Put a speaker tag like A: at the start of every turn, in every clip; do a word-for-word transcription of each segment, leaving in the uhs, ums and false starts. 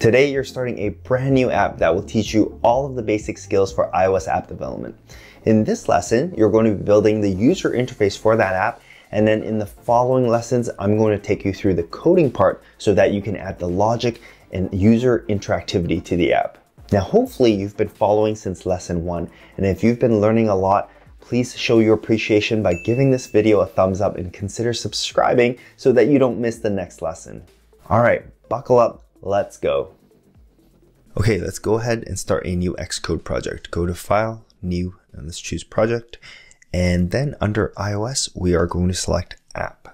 A: Today, you're starting a brand new app that will teach you all of the basic skills for iOS app development. In this lesson, you're going to be building the user interface for that app. And then in the following lessons, I'm going to take you through the coding part so that you can add the logic and user interactivity to the app. Now, hopefully you've been following since lesson one. And if you've been learning a lot, please show your appreciation by giving this video a thumbs up and consider subscribing so that you don't miss the next lesson. All right, buckle up. Let's go. Okay, let's go ahead and start a new Xcode project. Go to File, New, and let's choose Project. And then under iOS, we are going to select App.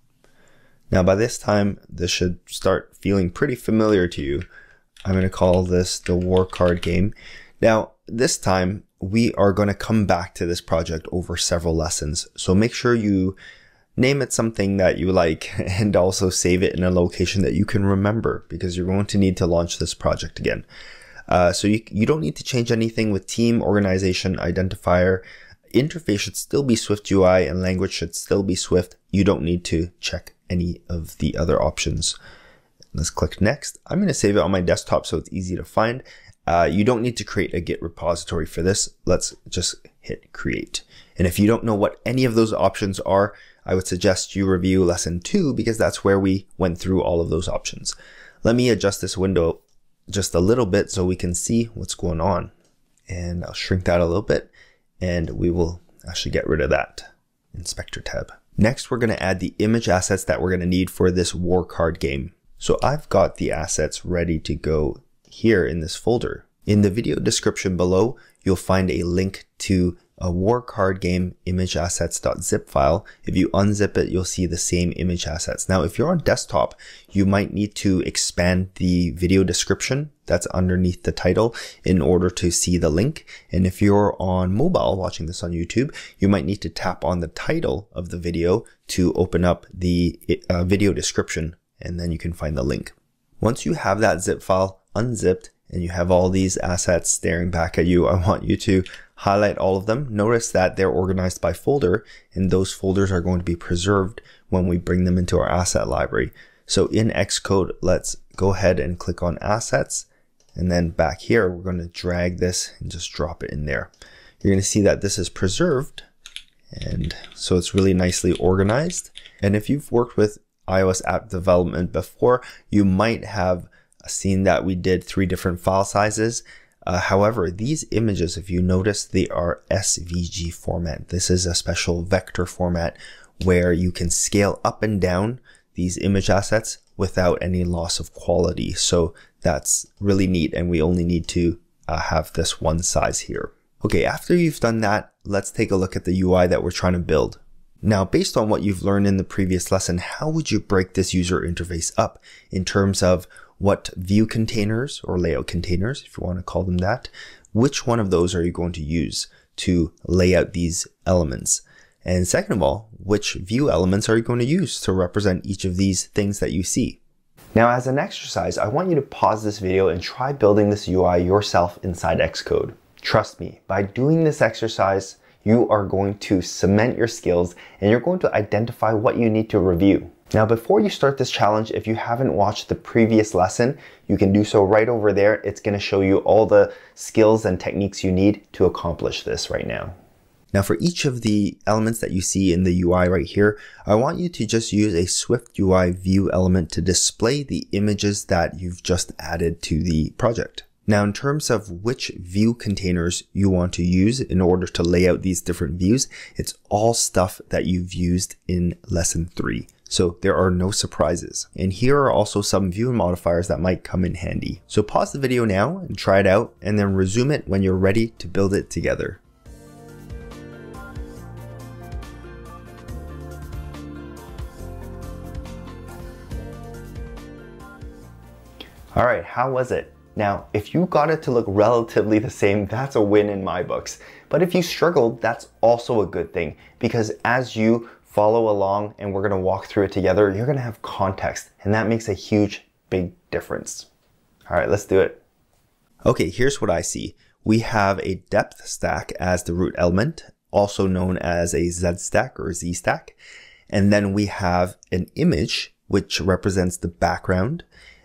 A: Now by this time, this should start feeling pretty familiar to you. I'm going to call this the War Card Game. Now, this time, we are going to come back to this project over several lessons. So make sure you name it something that you like and also save it in a location that you can remember because you're going to need to launch this project again. Uh, so you, you don't need to change anything with team, organization, identifier. Interface should still be SwiftUI and language should still be Swift. You don't need to check any of the other options. Let's click next. I'm going to save it on my desktop so it's easy to find. Uh, you don't need to create a Git repository for this. Let's just hit create. And if you don't know what any of those options are, I would suggest you review lesson two because that's where we went through all of those options. Let me adjust this window just a little bit so we can see what's going on. And I'll shrink that a little bit and we will actually get rid of that inspector tab. Next, we're going to add the image assets that we're going to need for this war card game. So I've got the assets ready to go here in this folder. In the video description below, you'll find a link to a war card game image assets.zip file. If you unzip it, you'll see the same image assets. Now, if you're on desktop, you might need to expand the video description that's underneath the title in order to see the link. And if you're on mobile watching this on YouTube, you might need to tap on the title of the video to open up the uh, video description, and then you can find the link. Once you have that zip file unzipped and you have all these assets staring back at you, I want you to highlight all of them. Notice that they're organized by folder, and those folders are going to be preserved when we bring them into our asset library. So in Xcode, let's go ahead and click on assets. And then back here, we're going to drag this and just drop it in there. You're going to see that this is preserved. And so it's really nicely organized. And if you've worked with iOS app development before, you might have seen that we did three different file sizes. Uh, however, these images, if you notice, they are S V G format. This is a special vector format where you can scale up and down these image assets without any loss of quality. So that's really neat, and we only need to uh, have this one size here. Okay, after you've done that, let's take a look at the U I that we're trying to build. Now, based on what you've learned in the previous lesson, how would you break this user interface up in terms of what view containers or layout containers, if you want to call them that, which one of those are you going to use to lay out these elements? And second of all, which view elements are you going to use to represent each of these things that you see? Now, as an exercise, I want you to pause this video and try building this U I yourself inside Xcode. Trust me, by doing this exercise, you are going to cement your skills and you're going to identify what you need to review. Now, before you start this challenge, if you haven't watched the previous lesson, you can do so right over there. It's going to show you all the skills and techniques you need to accomplish this right now. Now, for each of the elements that you see in the U I right here, I want you to just use a SwiftUI view element to display the images that you've just added to the project. Now, in terms of which view containers you want to use in order to lay out these different views, it's all stuff that you've used in lesson three. So there are no surprises. And here are also some view modifiers that might come in handy. So pause the video now and try it out, and then resume it when you're ready to build it together. All right, how was it? Now, if you got it to look relatively the same, that's a win in my books. But if you struggled, that's also a good thing, because as you follow along and we're going to walk through it together, you're going to have context, and that makes a huge, big difference. All right, let's do it. Okay, here's what I see. We have a depth stack as the root element, also known as a Z stack or Z stack. And then we have an image, which represents the background.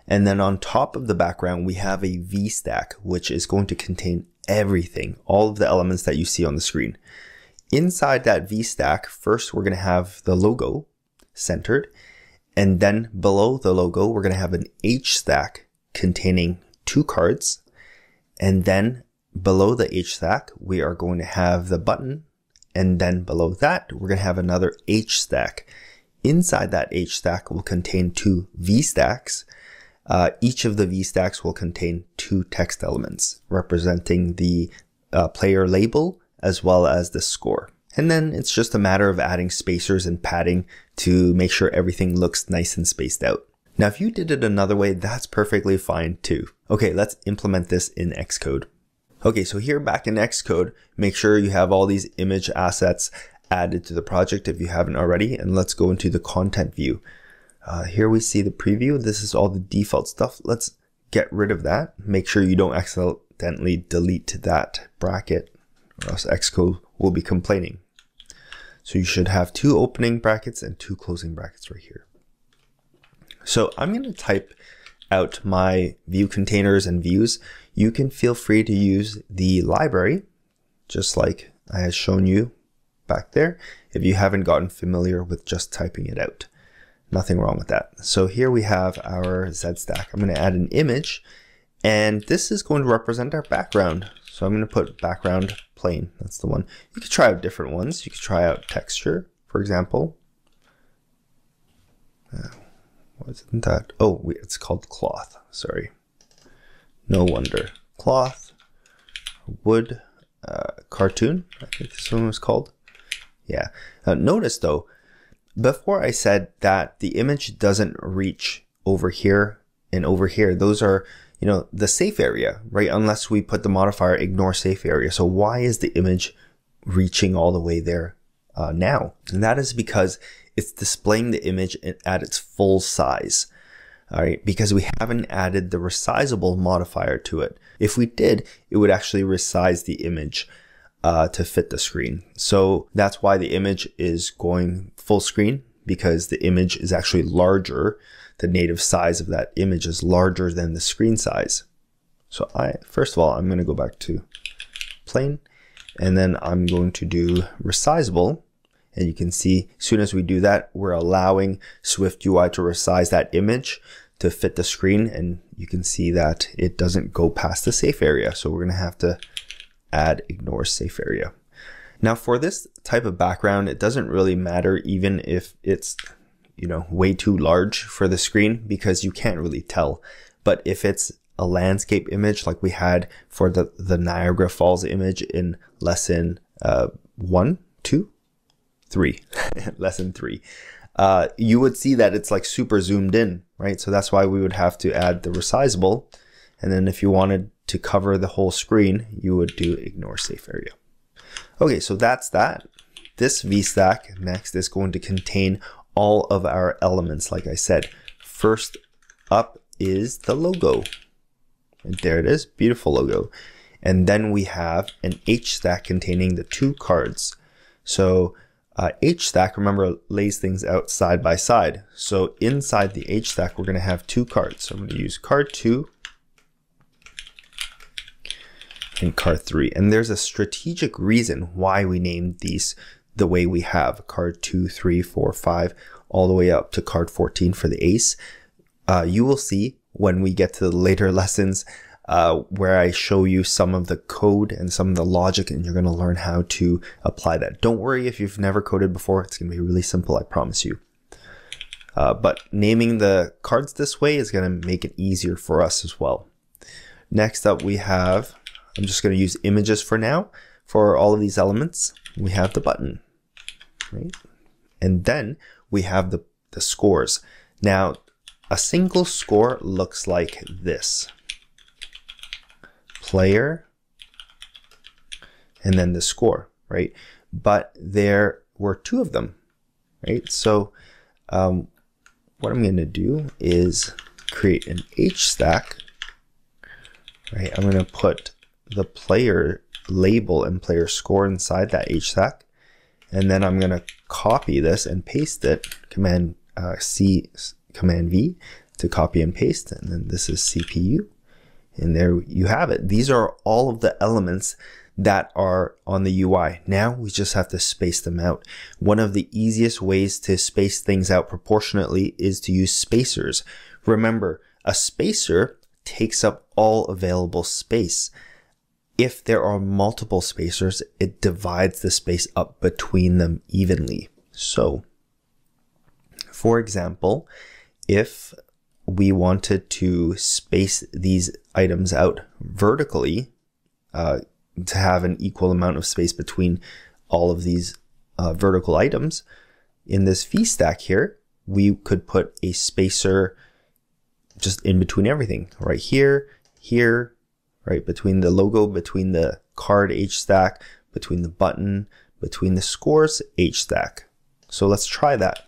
A: And then on top of the background, we have a V stack, which is going to contain everything, all of the elements that you see on the screen. Inside that V stack, first we're going to have the logo centered. And then below the logo, we're going to have an H stack containing two cards. And then below the H stack, we are going to have the button. And then below that, we're going to have another H stack. Inside that H stack will contain two V stacks. Uh, each of the V stacks will contain two text elements representing the uh, player label as well as the score. And then it's just a matter of adding spacers and padding to make sure everything looks nice and spaced out. Now, if you did it another way, that's perfectly fine too. Okay, let's implement this in Xcode. Okay, so here back in Xcode, make sure you have all these image assets added to the project if you haven't already. And let's go into the content view. Uh, here we see the preview. This is all the default stuff. Let's get rid of that. Make sure you don't accidentally delete that bracket or else Xcode will be complaining. So you should have two opening brackets and two closing brackets right here. So I'm going to type out my view containers and views. You can feel free to use the library, just like I had shown you back there, if you haven't gotten familiar with just typing it out. Nothing wrong with that. So here we have our Z stack. I'm going to add an image, and this is going to represent our background. So I'm going to put background plain. That's the one. You could try out different ones. You could try out texture, for example. Uh, what isn't that? Oh, wait, it's called cloth. Sorry. No wonder. Cloth, wood, uh, cartoon. I think this one was called. Yeah. Uh, notice though, before I said that the image doesn't reach over here and over here. Those are, you know, the safe area, right? Unless we put the modifier ignore safe area. So why is the image reaching all the way there uh, now? And that is because it's displaying the image at its full size. All right, because we haven't added the resizable modifier to it. If we did, it would actually resize the image uh, to fit the screen. So that's why the image is going full screen, because the image is actually larger. The native size of that image is larger than the screen size. So I, first of all, I'm going to go back to plain, and then I'm going to do resizable. And you can see as soon as we do that, we're allowing SwiftUI to resize that image to fit the screen. And you can see that it doesn't go past the safe area. So we're going to have to add ignore safe area. Now for this type of background, it doesn't really matter even if it's, you know, way too large for the screen, because you can't really tell. But if it's a landscape image like we had for the, the Niagara Falls image in lesson uh, one, two, three, lesson three, uh, you would see that it's like super zoomed in, right? So that's why we would have to add the resizable. And then if you wanted to cover the whole screen, you would do ignore safe area. Okay, so that's that. This V stack next is going to contain all of our elements. Like I said, first up is the logo. And there it is, beautiful logo. And then we have an H stack containing the two cards. So uh, H stack, remember, lays things out side by side. So inside the H stack, we're going to have two cards. So I'm going to use card two and card three. And there's a strategic reason why we named these the way we have: card two, three, four, five, all the way up to card fourteen for the ace. Uh, you will see when we get to the later lessons uh, where I show you some of the code and some of the logic, and you're going to learn how to apply that. Don't worry if you've never coded before. It's going to be really simple, I promise you. Uh, but naming the cards this way is going to make it easier for us as well. Next up, we have, I'm just going to use images for now. For all of these elements, we have the button, right? And then we have the, the scores. Now, a single score looks like this: player, and then the score, right? But there were two of them, right? So um, what I'm going to do is create an H stack, right? I'm going to put the player label and player score inside that H stack. And then I'm going to copy this and paste it, Command uh, C, Command V, to copy and paste. And then this is C P U. And there you have it. These are all of the elements that are on the U I. Now we just have to space them out. One of the easiest ways to space things out proportionately is to use spacers. Remember, a spacer takes up all available space. If there are multiple spacers, it divides the space up between them evenly. So, for example, if we wanted to space these items out vertically, uh, to have an equal amount of space between all of these uh, vertical items, in this V stack here, we could put a spacer just in between everything, right here, here, right between the logo, between the card H stack, between the button, between the scores H stack. So let's try that.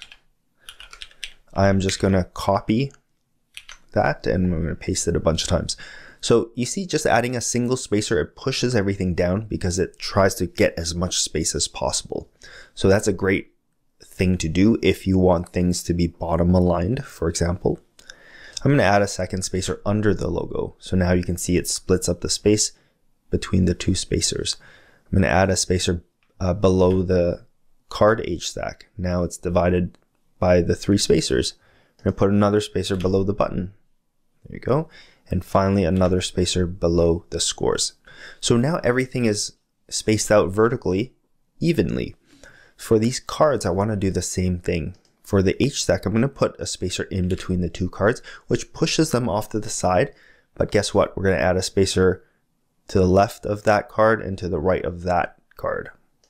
A: I'm just going to copy that and I'm going to paste it a bunch of times. So you see, just adding a single spacer, it pushes everything down because it tries to get as much space as possible. So that's a great thing to do if you want things to be bottom aligned, for example. I'm going to add a second spacer under the logo. So now you can see it splits up the space between the two spacers. I'm going to add a spacer uh, below the card H stack. Now it's divided by the three spacers. I'm going to put another spacer below the button. There you go. And finally, another spacer below the scores. So now everything is spaced out vertically, evenly. For these cards, I want to do the same thing. For the H stack, I'm going to put a spacer in between the two cards, which pushes them off to the side. But guess what? We're going to add a spacer to the left of that card and to the right of that card.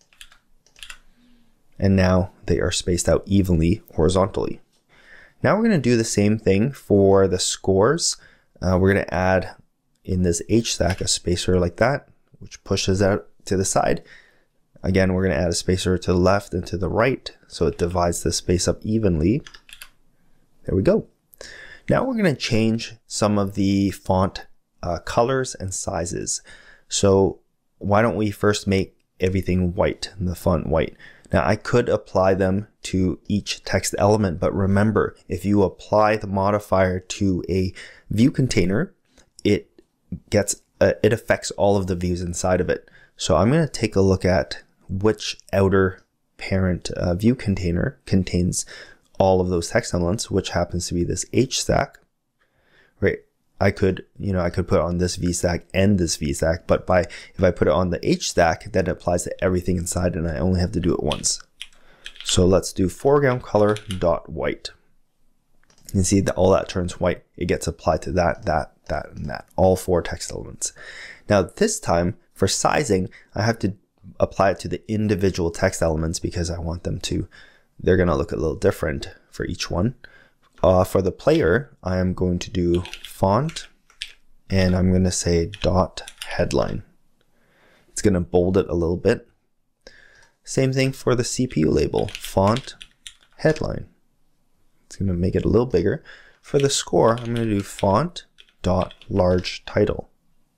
A: And now they are spaced out evenly horizontally. Now we're going to do the same thing for the scores. Uh, we're going to add in this H stack a spacer like that, which pushes out to the side. Again, we're going to add a spacer to the left and to the right, so it divides the space up evenly. There we go. Now we're going to change some of the font uh, colors and sizes. So why don't we first make everything white, the font white. Now I could apply them to each text element, but remember, if you apply the modifier to a view container, it gets uh, it affects all of the views inside of it. So I'm going to take a look at which outer parent uh, view container contains all of those text elements, which happens to be this H stack, right? I could, you know, I could put it on this V stack and this V stack, but by if I put it on the H stack, then it applies to everything inside, and I only have to do it once. So let's do foreground color dot white. You can see that all that turns white. It gets applied to that, that, that, and that, all four text elements. Now this time for sizing, I have to apply it to the individual text elements because I want them to, they're going to look a little different for each one. Uh, for the player, I am going to do font, and I'm going to say dot headline. It's going to bold it a little bit. Same thing for the C P U label, font headline. It's going to make it a little bigger. For the score, I'm going to do font dot large title.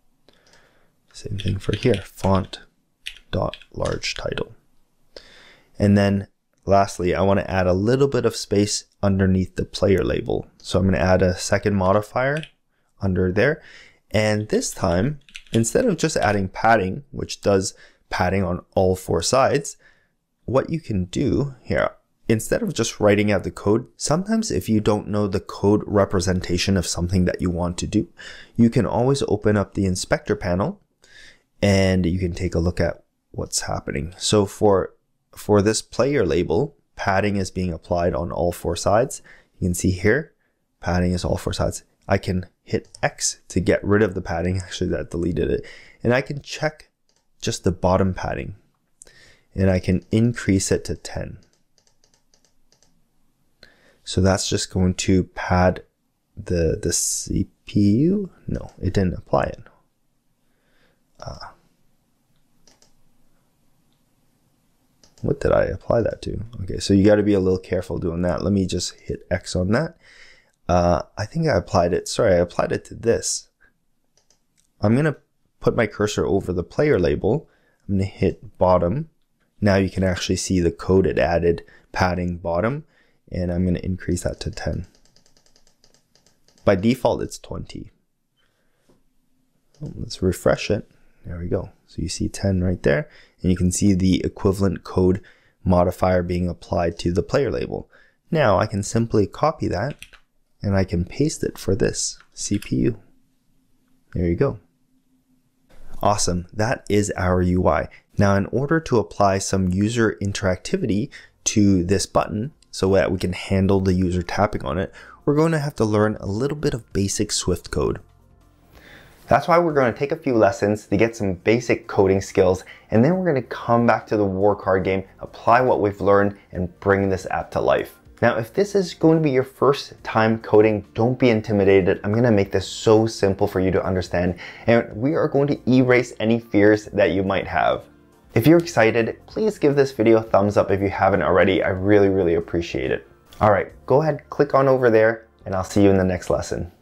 A: Same thing for here, font dot large title. And then lastly, I want to add a little bit of space underneath the player label. So I'm going to add a second modifier under there. And this time, instead of just adding padding, which does padding on all four sides, what you can do here, instead of just writing out the code, sometimes if you don't know the code representation of something that you want to do, you can always open up the inspector panel and you can take a look at what's happening. So for For this player label, padding is being applied on all four sides. You can see here, padding is all four sides. I can hit X to get rid of the padding. Actually, that deleted it. And I can check just the bottom padding. And I can increase it to ten. So that's just going to pad the, the C P U. No, it didn't apply it. Uh, What did I apply that to? Okay, so you got to be a little careful doing that. Let me just hit X on that. Uh, I think I applied it. Sorry, I applied it to this. I'm going to put my cursor over the player label. I'm going to hit bottom. Now you can actually see the code it added, padding bottom. And I'm going to increase that to ten. By default, it's twenty. Let's refresh it. There we go. So you see ten right there, and you can see the equivalent code modifier being applied to the player label. Now I can simply copy that and I can paste it for this C P U. There you go. Awesome. That is our U I. Now, in order to apply some user interactivity to this button so that we can handle the user tapping on it, we're going to have to learn a little bit of basic Swift code. That's why we're going to take a few lessons to get some basic coding skills, and then we're going to come back to the war card game, apply what we've learned, and bring this app to life. Now, if this is going to be your first time coding, don't be intimidated. I'm going to make this so simple for you to understand, and we are going to erase any fears that you might have. If you're excited, please give this video a thumbs up if you haven't already. I really, really appreciate it. All right, go ahead, click on over there, and I'll see you in the next lesson.